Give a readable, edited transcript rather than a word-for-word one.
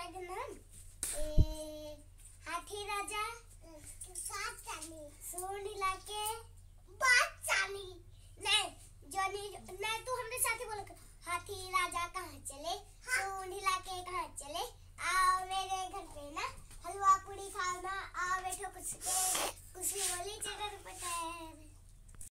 हाथी राजा सोनीला के बात चाली नहीं जोनी नहीं तू हमरे साथी बोल